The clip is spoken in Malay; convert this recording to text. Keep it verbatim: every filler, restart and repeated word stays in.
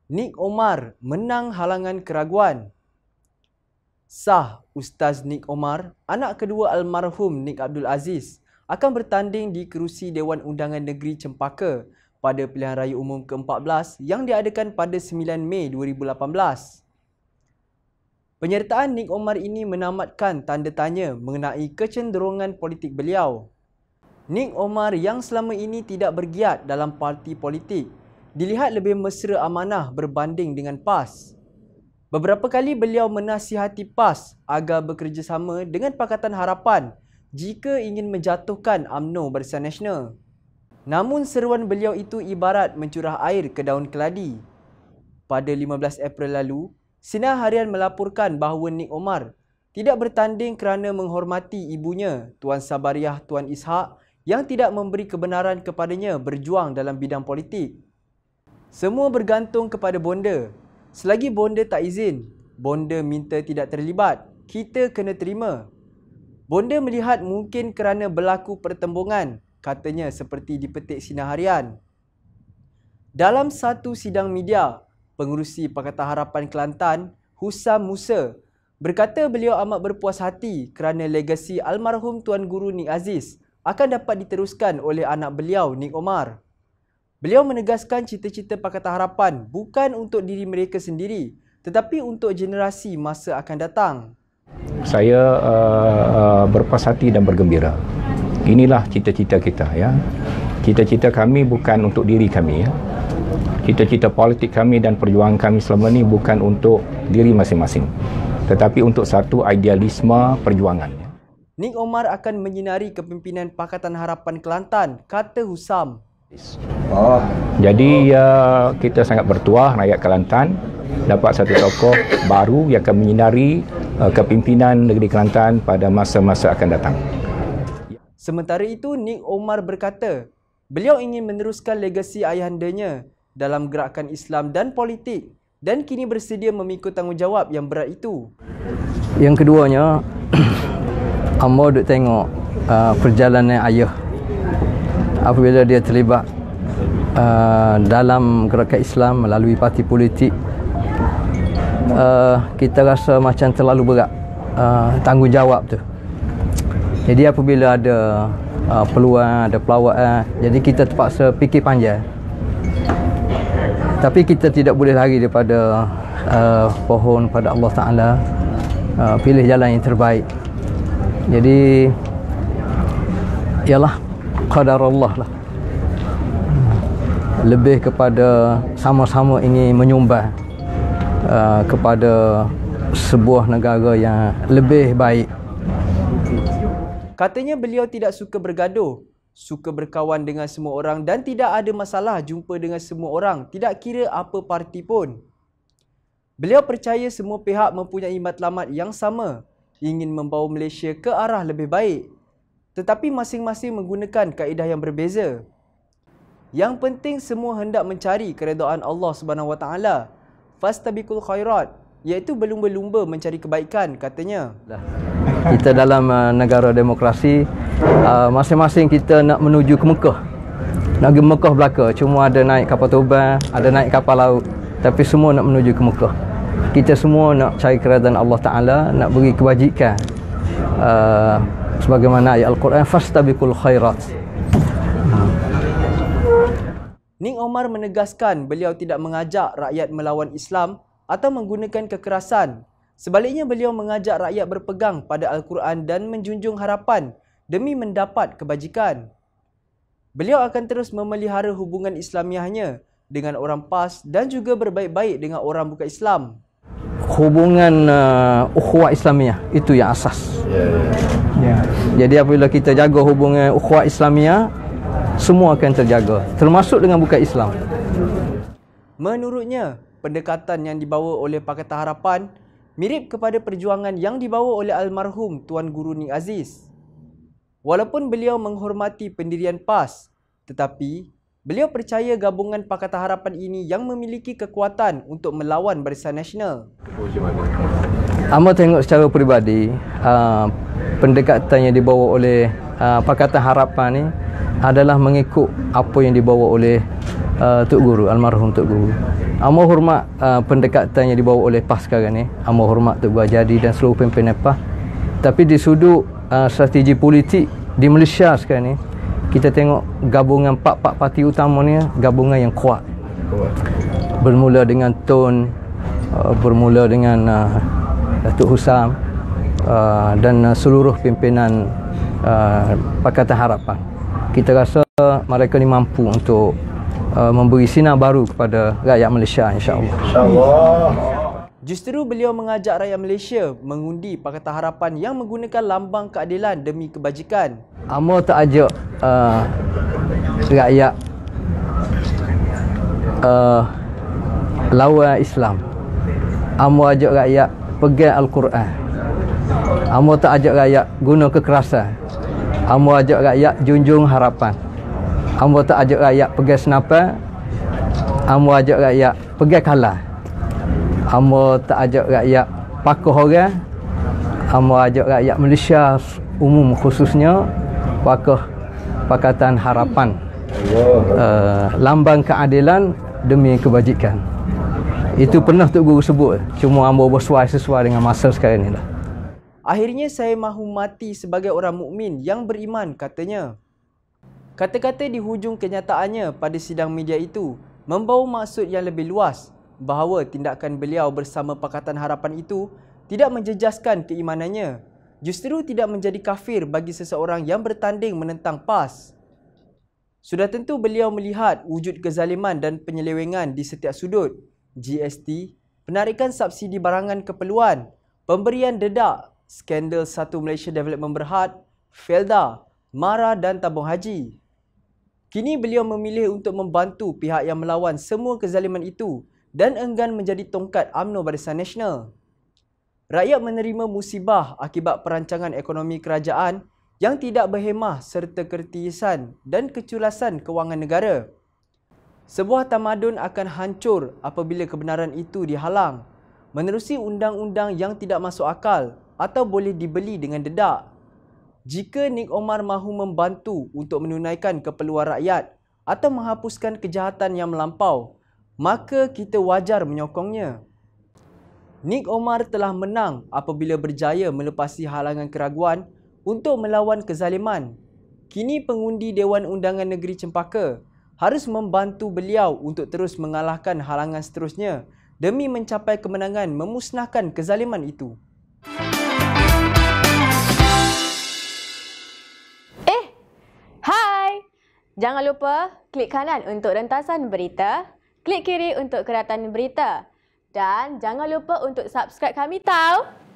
Nik Omar menang halangan keraguan. Sah Ustaz Nik Omar, anak kedua almarhum Nik Abdul Aziz, akan bertanding di kerusi Dewan Undangan Negeri Cempaka pada pilihan raya umum ke empat belas yang diadakan pada sembilan Mei dua ribu lapan belas. Penyertaan Nik Omar ini menamatkan tanda tanya mengenai kecenderungan politik beliau. Nik Omar yang selama ini tidak bergiat dalam parti politik dilihat lebih mesra amanah berbanding dengan PAS. Beberapa kali beliau menasihati PAS agar bekerjasama dengan Pakatan Harapan jika ingin menjatuhkan UMNO Barisan Nasional. Namun seruan beliau itu ibarat mencurah air ke daun keladi. Pada lima belas April lalu, Sinar Harian melaporkan bahawa Nik Omar tidak bertanding kerana menghormati ibunya, Tuan Sabariah Tuan Ishak, yang tidak memberi kebenaran kepadanya berjuang dalam bidang politik. Semua bergantung kepada bonda. Selagi bonda tak izin, bonda minta tidak terlibat, kita kena terima. Bonda melihat mungkin kerana berlaku pertembungan, katanya seperti dipetik Sinar Harian. Dalam satu sidang media, pengerusi Pakatan Harapan Kelantan, Husam Musa, berkata beliau amat berpuas hati kerana legasi almarhum Tuan Guru Nik Aziz akan dapat diteruskan oleh anak beliau Nik Omar. Beliau menegaskan cita-cita Pakatan Harapan bukan untuk diri mereka sendiri, tetapi untuk generasi masa akan datang. Saya uh, uh, berpuas hati dan bergembira. Inilah cita-cita kita, ya. Cita-cita kami bukan untuk diri kami, ya. Cita-cita politik kami dan perjuangan kami selama ini bukan untuk diri masing-masing, tetapi untuk satu idealisme perjuangan. Nik Omar akan menyinari kepimpinan Pakatan Harapan Kelantan, kata Husam. Oh. Jadi uh, kita sangat bertuah rakyat Kelantan dapat satu tokoh baru yang akan menyinari uh, kepimpinan negeri Kelantan pada masa-masa akan datang. Sementara itu, Nik Omar berkata, beliau ingin meneruskan legasi ayahandanya dalam gerakan Islam dan politik dan kini bersedia memikul tanggungjawab yang berat itu. Yang keduanya, Amba duk tengok uh, perjalanan ayah apabila dia terlibat uh, dalam gerakan Islam melalui parti politik. Uh, kita rasa macam terlalu berat uh, tanggungjawab tu. Jadi apabila ada uh, peluang, ada pelawaan, jadi kita terpaksa fikir panjang. Tapi kita tidak boleh lari daripada uh, pohon pada Allah Ta'ala, uh, pilih jalan yang terbaik. Jadi ialah qadar Allah lah. Lebih kepada sama-sama ingin menyumbang uh, kepada sebuah negara yang lebih baik. Katanya beliau tidak suka bergaduh, suka berkawan dengan semua orang dan tidak ada masalah jumpa dengan semua orang, tidak kira apa parti pun. Beliau percaya semua pihak mempunyai matlamat yang sama, ingin membawa Malaysia ke arah lebih baik, tetapi masing-masing menggunakan kaedah yang berbeza. Yang penting semua hendak mencari keredaan Allah Subhanahu Wa Taala. Fastabiqul khairat, iaitu berlumba-lumba mencari kebaikan, katanya. Kita dalam uh, negara demokrasi, uh, masing-masing kita nak menuju ke Mekah. Nak pergi Mekah belaka, cuma ada naik kapal terbang, ada naik kapal laut, tapi semua nak menuju ke Mekah. Kita semua nak cari keredaan Allah Ta'ala, nak beri kebajikan. Uh, sebagaimana ayat Al-Quran, fastabiqul khairat. Nik Omar menegaskan beliau tidak mengajak rakyat melawan Islam atau menggunakan kekerasan. Sebaliknya beliau mengajak rakyat berpegang pada Al-Quran dan menjunjung harapan demi mendapat kebajikan. Beliau akan terus memelihara hubungan Islamiahnya dengan orang PAS dan juga berbaik-baik dengan orang bukan Islam. Hubungan uh, ukhuwah Islamiah itu yang asas. Yeah. Yeah. Jadi apabila kita jaga hubungan ukhuwah Islamiah, semua akan terjaga, termasuk dengan bukan Islam. Menurutnya, pendekatan yang dibawa oleh Pakatan Harapan mirip kepada perjuangan yang dibawa oleh almarhum Tuan Guru Nik Aziz. Walaupun beliau menghormati pendirian PAS, tetapi beliau percaya gabungan Pakatan Harapan ini yang memiliki kekuatan untuk melawan Barisan Nasional. Amba tengok secara peribadi, uh, pendekatan yang dibawa oleh uh, Pakatan Harapan ni adalah mengikut apa yang dibawa oleh uh, Tok Guru, almarhum Tok Guru. Amat hormat uh, pendekatan yang dibawa oleh P A S sekarang ni. Amat hormat Tok Guru Jadi dan seluruh pimpinan P A S. Tapi di sudut uh, strategi politik di Malaysia sekarang ni, kita tengok gabungan empat-empat parti utama ni gabungan yang kuat. Bermula dengan Tun, uh, bermula dengan uh, Datuk Husam uh, dan uh, seluruh pimpinan uh, Pakatan Harapan. Kita rasa mereka ni mampu untuk uh, memberi sinar baru kepada rakyat Malaysia, insya-Allah. Insya-Allah. Justru beliau mengajak rakyat Malaysia mengundi Pakatan Harapan yang menggunakan lambang keadilan demi kebajikan. Amo tak ajak uh, rakyat uh, lawan Islam. Amo ajak rakyat pegang Al-Quran. Amo tak ajak rakyat guna kekerasan. Amo ajak rakyat junjung harapan. Amo tak ajak rakyat pegang senapan. Amo ajak rakyat pegang kalah. Amo tak ajak rakyat pakuh orang. Amo ajak rakyat Malaysia umum khususnya pakuh Pakatan Harapan. Uh, lambang keadilan demi kebajikan. Itu pernah Tok Guru sebut. Cuma amo bersuai sesuai dengan masa sekarang ni lah. Akhirnya saya mahu mati sebagai orang mukmin yang beriman, katanya. Kata-kata di hujung kenyataannya pada sidang media itu membawa maksud yang lebih luas, bahawa tindakan beliau bersama Pakatan Harapan itu tidak menjejaskan keimanannya, justru tidak menjadi kafir bagi seseorang yang bertanding menentang P A S. Sudah tentu beliau melihat wujud kezaliman dan penyelewengan di setiap sudut. G S T, penarikan subsidi barangan keperluan, pemberian dedak, skandal Satu Malaysia Development Berhad, Felda, Mara dan tabung haji. Kini beliau memilih untuk membantu pihak yang melawan semua kezaliman itu dan enggan menjadi tongkat U M N O Barisan Nasional. Rakyat menerima musibah akibat perancangan ekonomi kerajaan yang tidak berhemah serta kertisan dan keculasan kewangan negara. Sebuah tamadun akan hancur apabila kebenaran itu dihalang menerusi undang-undang yang tidak masuk akal atau boleh dibeli dengan dedak. Jika Nik Omar mahu membantu untuk menunaikan keperluan rakyat atau menghapuskan kejahatan yang melampau, maka kita wajar menyokongnya. Nik Omar telah menang apabila berjaya melepasi halangan keraguan untuk melawan kezaliman. Kini pengundi Dewan Undangan Negeri Cempaka harus membantu beliau untuk terus mengalahkan halangan seterusnya demi mencapai kemenangan memusnahkan kezaliman itu. Eh, hai! Jangan lupa klik kanan untuk rentasan berita, klik kiri untuk keratan berita. Dan jangan lupa untuk subscribe kami tau.